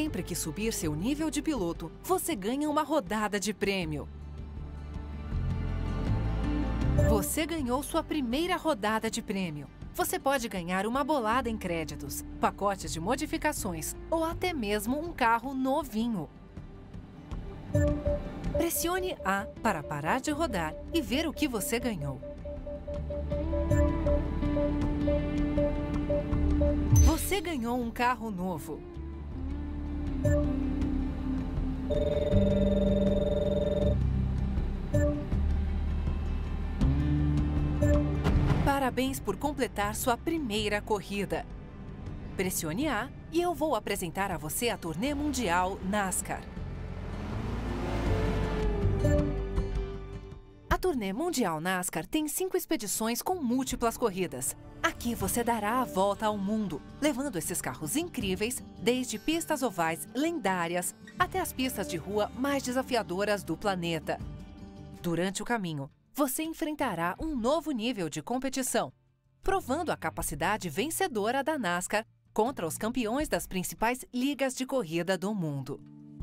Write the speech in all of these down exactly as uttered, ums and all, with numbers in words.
Sempre que subir seu nível de piloto, você ganha uma rodada de prêmio. Você ganhou sua primeira rodada de prêmio. Você pode ganhar uma bolada em créditos, pacotes de modificações ou até mesmo um carro novinho. Pressione A para parar de rodar e ver o que você ganhou. Você ganhou um carro novo. Parabéns por completar sua primeira corrida. Pressione A e eu vou apresentar a você a turnê mundial NASCAR. A turnê mundial NASCAR tem cinco expedições com múltiplas corridas. Aqui você dará a volta ao mundo, levando esses carros incríveis, desde pistas ovais lendárias até as pistas de rua mais desafiadoras do planeta. Durante o caminho, você enfrentará um novo nível de competição, provando a capacidade vencedora da NASCAR contra os campeões das principais ligas de corrida do mundo.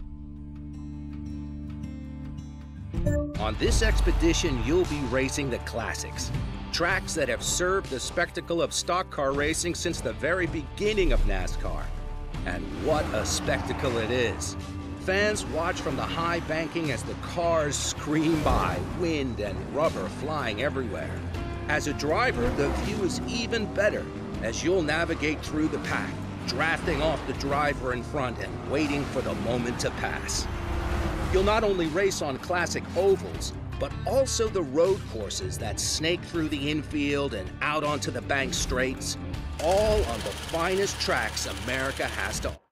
On this expedition, you'll be racing the classics. Tracks that have served the spectacle of stock car racing since the very beginning of NASCAR. And what a spectacle it is. Fans watch from the high banking as the cars scream by, wind and rubber flying everywhere. As a driver, the view is even better as you'll navigate through the pack, drafting off the driver in front and waiting for the moment to pass. You'll not only race on classic ovals, but also the road courses that snake through the infield and out onto the bank straights, all on the finest tracks America has to offer.